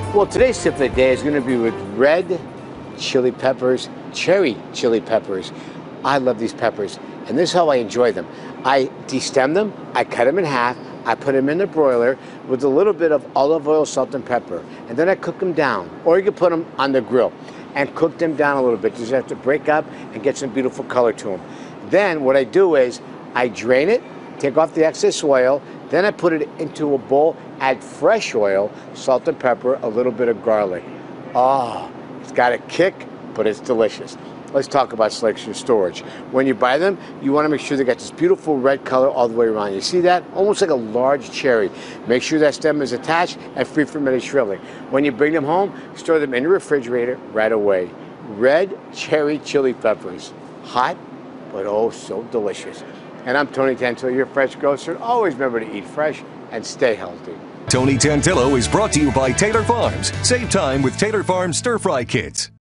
Well, today's tip of the day is going to be with red chili peppers, cherry chili peppers. I love these peppers, and this is how I enjoy them. I destem them, I cut them in half, I put them in the broiler with a little bit of olive oil, salt, and pepper, and then I cook them down. Or you can put them on the grill and cook them down a little bit. You just have to break up and get some beautiful color to them. Then what I do is I drain it, take off the excess oil, then I put it into a bowl, add fresh oil, salt and pepper, a little bit of garlic. Oh, it's got a kick, but it's delicious. Let's talk about selection storage. When you buy them, you want to make sure they got this beautiful red color all the way around. You see that? Almost like a large cherry. Make sure that stem is attached and free from any shriveling. When you bring them home, store them in the refrigerator right away. Red cherry chili peppers. Hot, but oh so delicious. And I'm Tony Tantillo, your fresh grocer. Always remember to eat fresh and stay healthy. Tony Tantillo is brought to you by Taylor Farms. Save time with Taylor Farms stir-fry kits.